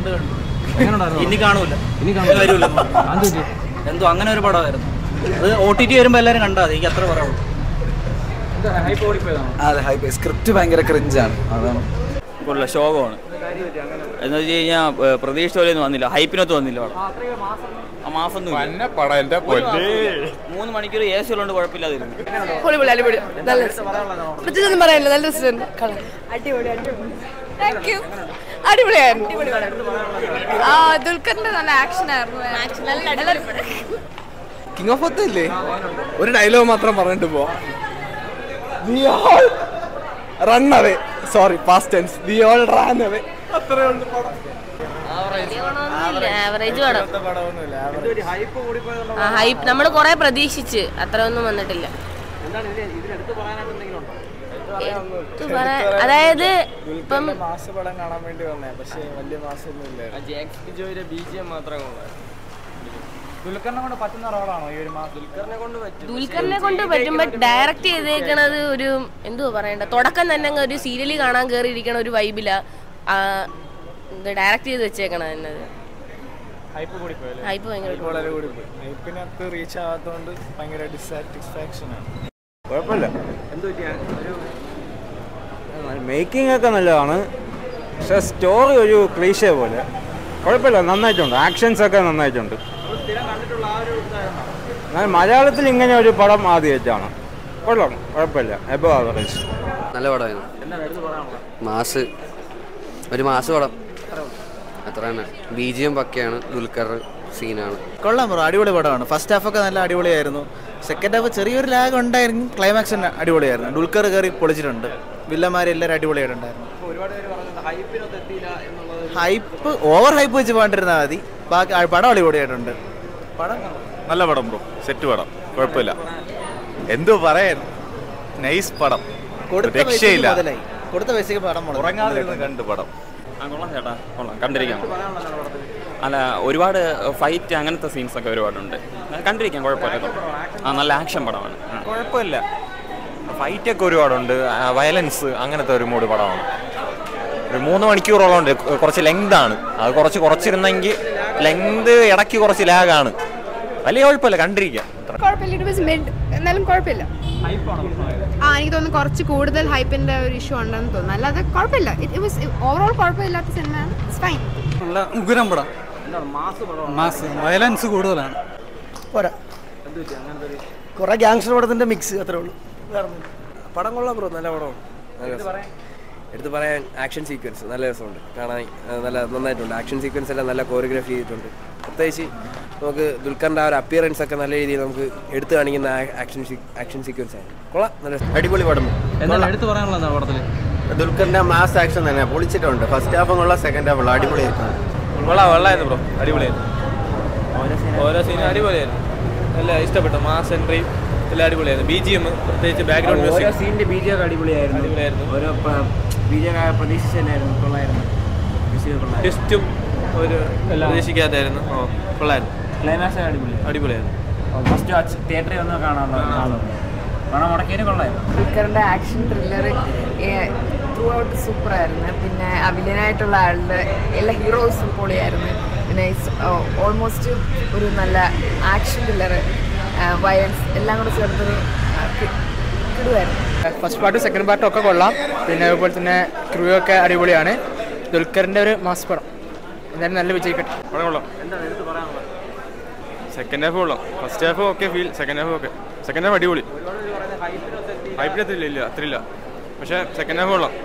ഇനി കാണൂല, വരൂല. എന്തോ അങ്ങനെ ഒരു പടമായിരുന്നു. അത് OTT വരുമ്പോൾ എല്ലാവരും കണ്ടാൽ എനിക്ക് അത്ര പറയാനുള്ളൂ. അതെ, ഹൈപ്പ്. സ്ക്രിപ്റ്റ് ഭയങ്കര ക്രിഞ്ചാണ്, അതാണ്. കൂടുതൽ ശോകമാണ് എന്ന് വെച്ച് കഴിഞ്ഞാൽ പ്രതീക്ഷ പോലെയൊന്നും വന്നില്ല, ഹൈപ്പിനൊത്ത് വന്നില്ല. ആ മാസം 3 മണിക്കൂർ AC ഉള്ളതുകൊണ്ട് കുഴപ്പമില്ലാതിരുന്നു. പ്രത്യേകിച്ചൊന്നും പറയാനില്ല, നല്ല രസമുണ്ട്. അടിപൊളിയായിരുന്നു. ദുൽഖറിന്റെ നല്ല ആക്ഷൻ ആയിരുന്നു. കിങ് ഓഫ് കൊത്ത ഇല്ലേ, ഒരു ഡയലോഗ് മാത്രം പറഞ്ഞിട്ട് പോവാ. Run away, sorry past tense, we all ran away. അത്രേ ഉള്ളൂ പടം. ഹൈപ്പ് നമ്മൾ കുറെ പ്രതീക്ഷിച്ച്, അത്ര ഒന്നും വന്നിട്ടില്ല. അതായത് ഇപ്പം മാസപടം കാണാൻ വേണ്ടി വന്നേ, പക്ഷേ വലിയ മാസമൊന്നും ഇല്ല. ബിജോയുടെ BGM മാത്രമേ ദുൽഖറിനെ കൊണ്ട് പറ്റുന്ന റോളാണോ ഈ ഒരു മാസം? ദുൽഖറിനെ കൊണ്ട് പറ്റും. ബട്ട് ഡയറക്റ്റ് ചെയ്തേക്കണത് ഒരു എന്തുവാ പറയണ്ട, തുടക്കം തന്നെ ഒരു സീരിയലിൽ കാണാൻ കയറിയിരിക്കണ ഒരു വൈബില ഡയറക്റ്റ് ചെയ്ത് വെച്ചേക്കണത് എന്നത്. ഹൈപ്പ് ഭയങ്കര ഹൈപ്പിനകത്ത് റീച്ച് ആവാത്തതുകൊണ്ട് ഭയങ്കര ഡിസാറ്റിസ്ഫാക്ഷൻ ആണ്. കുഴപ്പമില്ല, മേക്കിംഗ് ഒക്കെ നല്ലതാണ്, പക്ഷെ സ്റ്റോറി ഒരു ക്ലീഷേ പോലെ. കുഴപ്പമില്ല, നന്നായിട്ടുണ്ട്. ആക്ഷൻസ് ഒക്കെ നന്നായിട്ടുണ്ട്. മലയാളത്തിൽ ഇങ്ങനെ ഒരു പടം ആദ്യമായിട്ടാണ്. കൊള്ളാം, കുഴപ്പമില്ല, എബോ ആവറേജ്. നല്ല പടമായിരുന്നു. മാസ്, ഒരു മാസ് പടം അത്ര തന്നെ. BGM പക്കയാണ്, ദുൽഖർ സീനാണ്. കൊള്ളാം ബ്രോ, അടിപൊളി പടമാണ്. ഫസ്റ്റ് ഹാഫ് ഒക്കെ നല്ല അടിപൊളിയായിരുന്നു. സെക്കൻഡ് ഹാഫ് ചെറിയൊരു ലാഗ് ഉണ്ടായിരുന്നു. ക്ലൈമാക്സ് അടിപൊളിയായിരുന്നു. ദുൽഖർ കയറി പൊളിച്ചിട്ടുണ്ട്. വില്ലന്മാരെല്ലാവരും അടിപൊളിയായിട്ടുണ്ടായിരുന്നു. ഹൈപ്പ്, ഓവർ ഹൈപ്പ് വെച്ച് പോകണ്ടിരുന്നാൽ മതി. ബാക്കി പടം അടിപൊളിയായിട്ടുണ്ട്. പടം നല്ല പടം ബ്രോ, സെറ്റ് പടം, കുഴപ്പമില്ല. എന്തോ പറയാൻ, നൈസ് പടം, രക്ഷയില്ല. കൊടുത്ത പൈസക്ക് പടം ഉറങ്ങാതിരുന്ന് കണ്ട് പടം. കൊള്ളാം ചേട്ടാ, കൊള്ളാം, കണ്ടിരിക്കാം. അല്ല, ഒരുപാട് ഫൈറ്റ് അങ്ങനത്തെ സീൻസ് ഒക്കെ ഒരുപാടുണ്ട്, കണ്ടിരിക്കാം, കുഴപ്പമില്ല. നല്ല ആക്ഷൻ പടമാണ്, കുഴപ്പമില്ല. ഫൈറ്റൊക്കെ ഒരുപാടുണ്ട്, വയലൻസ് അങ്ങനത്തെ ഒരു മൂഡ് പടമാണ്. ഒരു 3 മണിക്കൂറോളം ഉണ്ട്. കുറച്ച് ലെങ്ത് ആണ്, അത് കുറച്ചിരുന്നെങ്കിൽ ലെങ്ത് ഇടയ്ക്ക് കുറച്ച് ലാഗാണ്. വലിയ കുഴപ്പമില്ല, കണ്ടിരിക്കാം. എന്നാലും കുഴപ്പമില്ല. എനിക്ക് തോന്നുന്നു കുറച്ച് കൂടുതൽ ഹൈപ്പിന്റെ ഒരു ഇഷ്യൂ ഉണ്ടെന്ന് തോന്നുന്നു. അല്ലാതെ കുഴപ്പമില്ല, ഓവറോൾ കുഴപ്പമില്ലാത്ത സിനിമയാണ്. ഉഗ്രം പടം, മാസ്, വയലൻസ് കൂടുതലാണ്. പോരാ, കുറെ ഗാങ്സ്റ്റർ പടത്തിന്റെ മിക്സ്, അത്രേ ഉള്ളൂ. പടം കൊള്ളാം ബ്രോ, നല്ല പടമാണ്. എടുത്ത് പറയാൻ ആക്ഷൻ സീക്വൻസ് നല്ല രസമുണ്ട് കാണാൻ, നല്ല നന്നായിട്ടുണ്ട്. ആക്ഷൻ സീക്വൻസ് എല്ലാം നല്ല കോറിയോഗ്രാഫി ചെയ്തിട്ടുണ്ട്. പ്രത്യേകിച്ച് നമുക്ക് ദുൽഖറിൻ്റെ ആ ഒരു അപ്പിയറൻസ് ഒക്കെ നല്ല രീതിയിൽ നമുക്ക് എടുത്തു കാണിക്കുന്ന ആക്ഷൻ സീക്വൻസ് ആണ്. കൊള്ളാം, നല്ല അടിപൊളി പടം. എടുത്തു പറയാനുള്ള പടത്തിൽ ദുൽഖറിൻ്റെ മാസ് ആക്ഷൻ തന്നെ പൊളിച്ചിട്ടുണ്ട്. ഫസ്റ്റ് ഹാഫും കൊള്ളാം, സെക്കൻഡ് ഹാഫും അടിപൊളിയായിരുന്നു. വെള്ളമായിരുന്നു ബ്രോ, അടിപൊളിയായിരുന്നു. ഓരോ സീനും അടിപൊളിയായിരുന്നു, നല്ല ഇഷ്ടപ്പെട്ടു. മാസ് എൻട്രി എല്ലാം അടിപൊളിയായിരുന്നു. BGM, പ്രത്യേകിച്ച് ബാക്ക്ഗ്രൗണ്ട് മ്യൂസിക്, സീനിന്റെ BGM അടിപൊളിയായിരുന്നു. ഓരോ BGM പ്രതീക്ഷിച്ചായിരുന്നു, കൊള്ളായിരുന്നു. ടെസ്റ്റും ഒരു പ്രതീക്ഷിക്കാത്തായിരുന്നു, കൊള്ളായിരുന്നു. ക്ലൈമാക്സ് അടിപൊളിയായിരുന്നു. ഫസ്റ്റ് തിയേറ്ററിൽ വന്ന് കാണാനുള്ള പണം മുടക്കിയതിന് കൊള്ളായിരുന്നു. ദുൽഖറിന്റെ ആക്ഷൻ ത്രില്ലർ ത്രൂ ഔട്ട് സൂപ്പറായിരുന്നു. പിന്നെ അഭിനയനായിട്ടുള്ള ആളുടെ എല്ലാ ഹീറോസും പൊളിയായിരുന്നു. പിന്നെ ഓൾമോസ്റ്റ് ഒരു നല്ല ആക്ഷൻ ത്രില്ലർ, വയലൻസ് എല്ലാം കൂടെ ചേർത്തൊരു കിടുവായിരുന്നു. ഫസ്റ്റ് പാർട്ടും സെക്കൻഡ് പാർട്ടും ഒക്കെ കൊള്ളാം. പിന്നെ അതുപോലെ തന്നെ ക്രൂ ഒക്കെ അടിപൊളിയാണ്. ദുൽഖറിൻ്റെ ഒരു മാസ് പടം, എന്തായാലും നല്ല വിജയിക്കട്ടെ. പടം കൊള്ളാം. സെക്കൻഡ് ഹാഫ് കൊള്ളാം, first half okay feel, second half okay. Second half അടിപൊളി. ഹൈപ്പിന് അത്രയില്ല, പക്ഷേ സെക്കൻഡ് ഹാഫ് കൊള്ളാം.